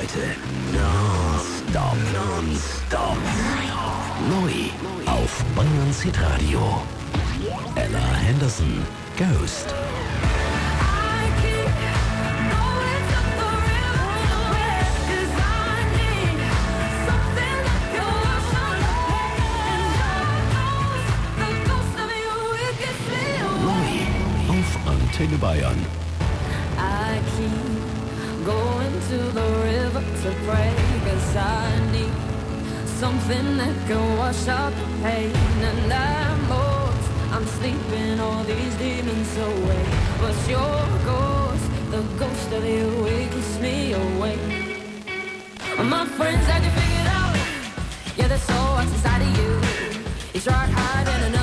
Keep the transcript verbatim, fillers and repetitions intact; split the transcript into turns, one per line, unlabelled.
heute. Non-Stop, non-stop. Neu auf Bayerns Hitradio. Ella Henderson, Ghost. Antenne Bayern.
I keep going to the river to pray, 'cause I need something that can wash out the pain. And I'm lost, I'm sleeping all these demons away. But your ghost, the ghost of you, it keeps me awake. My friends had you figured out, yeah, that's so what's inside of you. You tried hiding and